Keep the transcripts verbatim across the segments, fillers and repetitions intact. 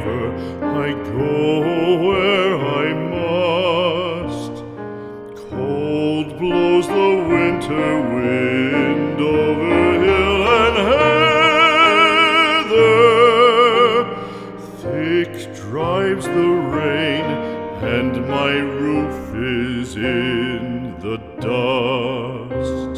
river, I go where I must. Cold blows the winter wind over hill and heather. Thick drives the rain, and my roof is in the dust.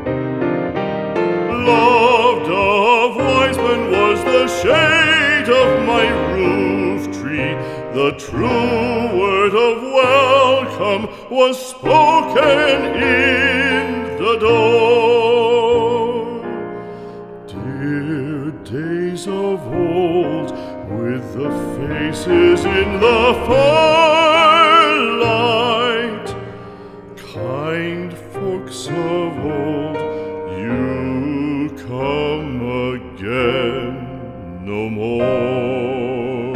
Loved of wise men was the shade of my roof tree. The true word of welcome was spoken in the door. Dear days of old, with the faces in the firelight, kind folks of old, you come again no more.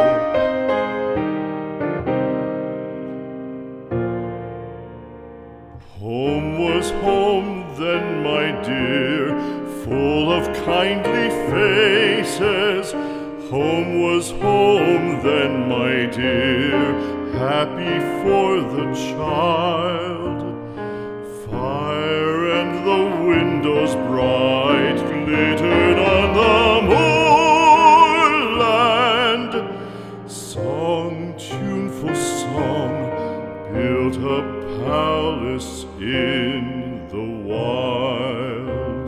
Home was home then, my dear, full of kindly faces. Home was home then, my dear, happy for the child. Fire and the windows bright glittered on the moorland. Song, tuneful song, built a palace in the wild.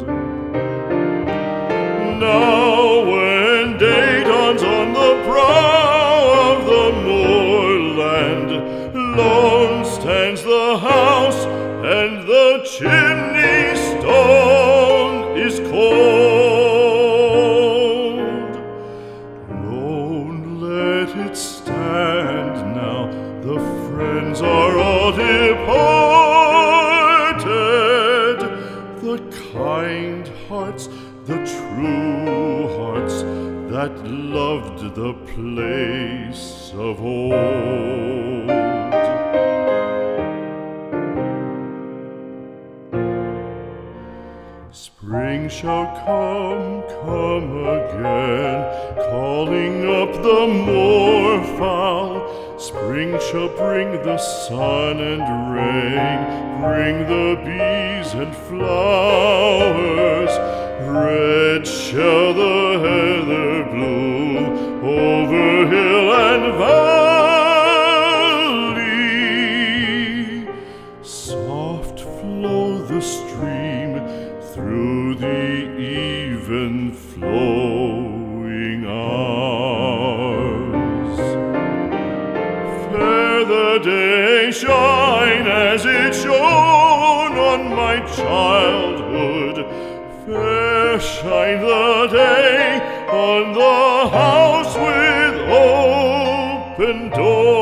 Now when day dawns on the brow of the moorland, lone stands the house, and the chimney stone is cold. Lone, let it stand now, the friends are all departed. The kind hearts, the true hearts, that loved the place of old. Spring shall come, come again, calling up the moorfowl. Spring shall bring the sun and rain, bring the bees and flowers. Red shall the heather bloom over hill and valley. Soft flow the stream through the even flowing hours. Fair the day shine as it shone on my childhood. Fair shine the day on the house with open door.